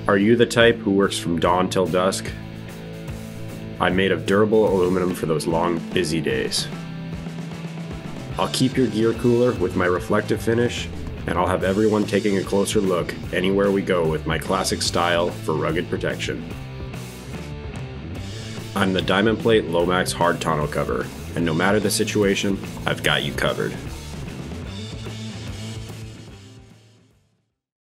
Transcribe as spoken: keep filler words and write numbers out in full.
Are you the type who works from dawn till dusk? I'm made of durable aluminum for those long, busy days. I'll keep your gear cooler with my reflective finish, and I'll have everyone taking a closer look anywhere we go with my classic style for rugged protection. I'm the Diamond Plate LOMAX hard tonneau cover, and no matter the situation, I've got you covered.